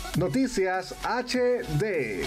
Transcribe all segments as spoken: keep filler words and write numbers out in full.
Noticias H D.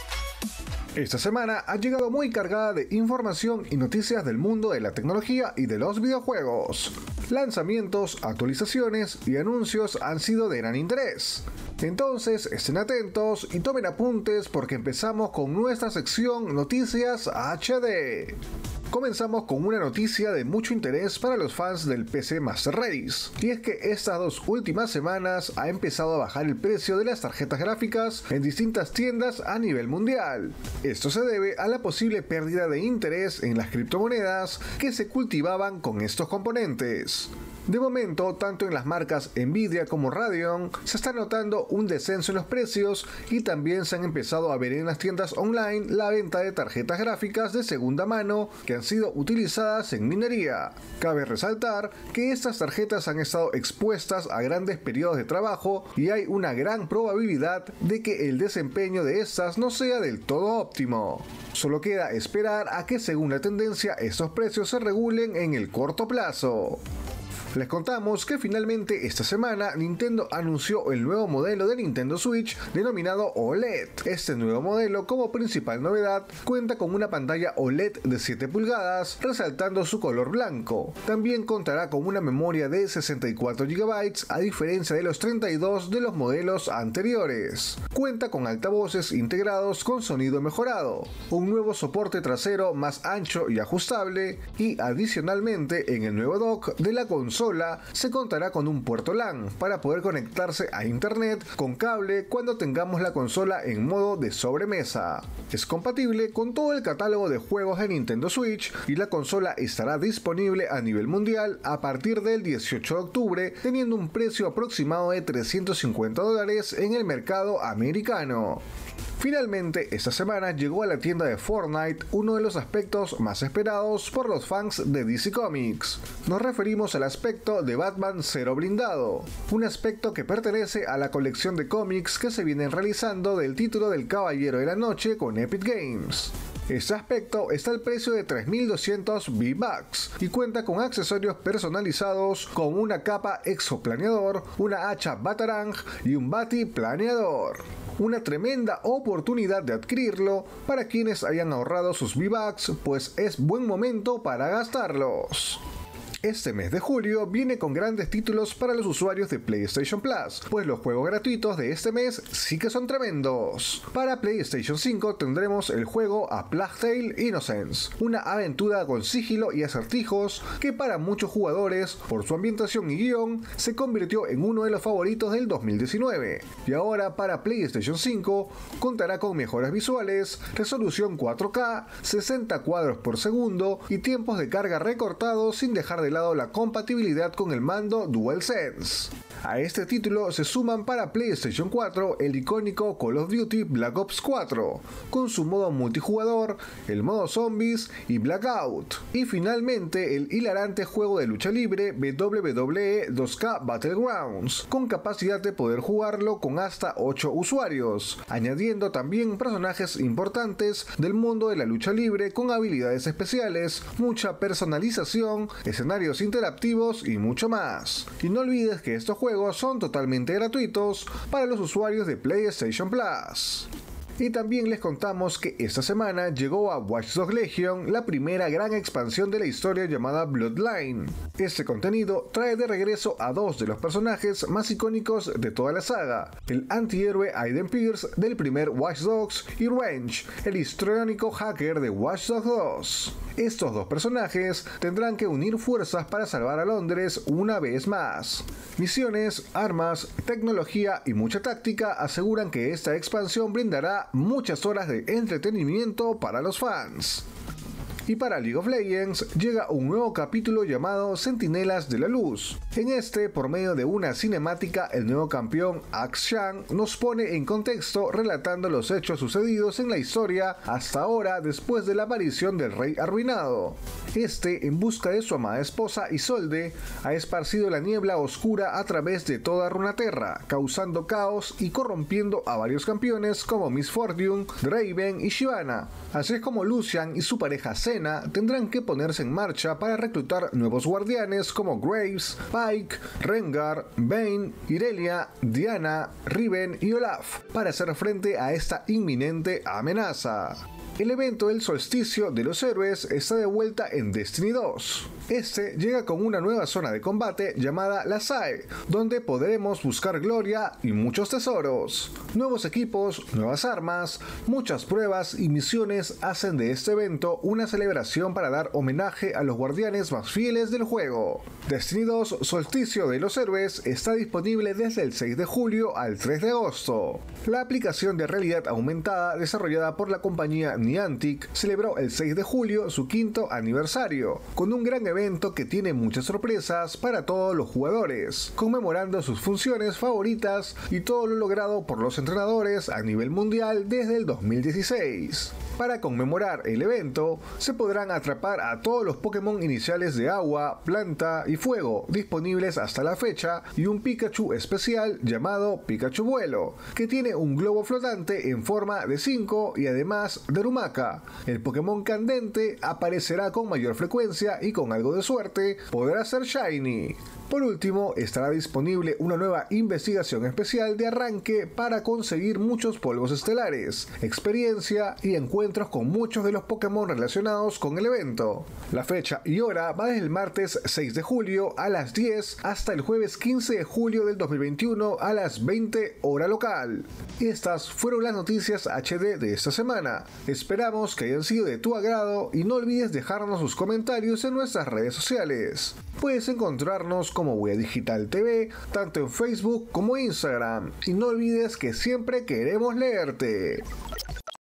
Esta semana ha llegado muy cargada de información y noticias del mundo de la tecnología y de los videojuegos. Lanzamientos, actualizaciones y anuncios han sido de gran interés. Entonces estén atentos y tomen apuntes porque empezamos con nuestra sección Noticias H D. Comenzamos con una noticia de mucho interés para los fans del P C Master Race, y es que estas dos últimas semanas ha empezado a bajar el precio de las tarjetas gráficas en distintas tiendas a nivel mundial. Esto se debe a la posible pérdida de interés en las criptomonedas que se cultivaban con estos componentes. De momento, tanto en las marcas Nvidia como Radeon se está notando un descenso en los precios y también se han empezado a ver en las tiendas online la venta de tarjetas gráficas de segunda mano que han sido utilizadas en minería. Cabe resaltar que estas tarjetas han estado expuestas a grandes periodos de trabajo y hay una gran probabilidad de que el desempeño de estas no sea del todo óptimo. Solo queda esperar a que, según la tendencia, estos precios se regulen en el corto plazo. Les contamos que finalmente esta semana Nintendo anunció el nuevo modelo de Nintendo Switch denominado O L E D. Este nuevo modelo, como principal novedad, cuenta con una pantalla O L E D de siete pulgadas, resaltando su color blanco. También contará con una memoria de sesenta y cuatro gigabytes, a diferencia de los treinta y dos de los modelos anteriores. Cuenta con altavoces integrados con sonido mejorado, un nuevo soporte trasero más ancho y ajustable, y adicionalmente en el nuevo dock de la consola se contará con un puerto LAN para poder conectarse a internet con cable cuando tengamos la consola en modo de sobremesa. Es compatible con todo el catálogo de juegos de Nintendo Switch y la consola estará disponible a nivel mundial a partir del dieciocho de octubre, teniendo un precio aproximado de trescientos cincuenta dólares en el mercado americano. Finalmente, esta semana llegó a la tienda de Fortnite uno de los aspectos más esperados por los fans de D C Comics. Nos referimos al aspecto de Batman Zero Blindado, un aspecto que pertenece a la colección de cómics que se vienen realizando del título del Caballero de la Noche con Epic Games. Este aspecto está al precio de tres mil doscientos V-Bucks y cuenta con accesorios personalizados como una capa exoplaneador, una hacha Batarang y un Bati planeador. Una tremenda oportunidad de adquirirlo para quienes hayan ahorrado sus V-Bucks, pues es buen momento para gastarlos. Este mes de julio viene con grandes títulos para los usuarios de PlayStation Plus, pues los juegos gratuitos de este mes sí que son tremendos. Para PlayStation cinco tendremos el juego A Plague Tale Innocence, una aventura con sigilo y acertijos que para muchos jugadores, por su ambientación y guión, se convirtió en uno de los favoritos del dos mil diecinueve. Y ahora para PlayStation cinco contará con mejoras visuales, resolución cuatro K, sesenta cuadros por segundo y tiempos de carga recortados sin dejar de lado la compatibilidad con el mando DualSense. A este título se suman para PlayStation cuatro el icónico Call of Duty Black Ops cuatro, con su modo multijugador, el modo zombies y Blackout, y finalmente el hilarante juego de lucha libre W W E dos K Battlegrounds, con capacidad de poder jugarlo con hasta ocho usuarios, añadiendo también personajes importantes del mundo de la lucha libre con habilidades especiales, mucha personalización, escenarios interactivos y mucho más. Y no olvides que estos juegos son totalmente gratuitos para los usuarios de PlayStation Plus. Y también les contamos que esta semana llegó a Watch Dogs Legion la primera gran expansión de la historia llamada Bloodline. Este contenido trae de regreso a dos de los personajes más icónicos de toda la saga, el antihéroe Aiden Pierce del primer Watch Dogs y Wrench, el histriónico hacker de Watch Dogs dos. Estos dos personajes tendrán que unir fuerzas para salvar a Londres una vez más. Misiones, armas, tecnología y mucha táctica aseguran que esta expansión brindará muchas horas de entretenimiento para los fans. Y para League of Legends llega un nuevo capítulo llamado Centinelas de la Luz. En este, por medio de una cinemática, el nuevo campeón Axe Shang nos pone en contexto relatando los hechos sucedidos en la historia hasta ahora después de la aparición del Rey Arruinado. Este, en busca de su amada esposa Isolde, ha esparcido la niebla oscura a través de toda Runeterra, causando caos y corrompiendo a varios campeones como Miss Fortune, Draven y Shyvana, así es como Lucian y su pareja Zen Arena tendrán que ponerse en marcha para reclutar nuevos guardianes como Graves, Pike, Rengar, Vayne, Irelia, Diana, Riven y Olaf para hacer frente a esta inminente amenaza. El evento del solsticio de los héroes está de vuelta en Destiny dos. Este llega con una nueva zona de combate llamada la S A E, donde podremos buscar gloria y muchos tesoros. Nuevos equipos, nuevas armas, muchas pruebas y misiones hacen de este evento una celebración para dar homenaje a los guardianes más fieles del juego. Destiny dos Solsticio de los Héroes está disponible desde el seis de julio al tres de agosto. La aplicación de realidad aumentada desarrollada por la compañía Niantic celebró el seis de julio su quinto aniversario, con un gran evento que tiene muchas sorpresas para todos los jugadores, conmemorando sus funciones favoritas y todo lo logrado por los entrenadores a nivel mundial desde el dos mil dieciséis. Para conmemorar el evento, se podrán atrapar a todos los Pokémon iniciales de agua, planta y fuego disponibles hasta la fecha y un Pikachu especial llamado Pikachu Vuelo, que tiene un globo flotante en forma de cinco y además de Rumaka. El Pokémon candente aparecerá con mayor frecuencia y con algo de suerte podrá ser Shiny. Por último, estará disponible una nueva investigación especial de arranque para conseguir muchos polvos estelares, experiencia y encuentros con muchos de los Pokémon relacionados con el evento. La fecha y hora va desde el martes seis de julio a las diez hasta el jueves quince de julio del dos mil veintiuno a las veinte hora local. Estas fueron las noticias H D de esta semana. Esperamos que hayan sido de tu agrado y no olvides dejarnos sus comentarios en nuestras redes sociales. Puedes encontrarnos como Wea Digital T V, tanto en Facebook como Instagram. Y no olvides que siempre queremos leerte.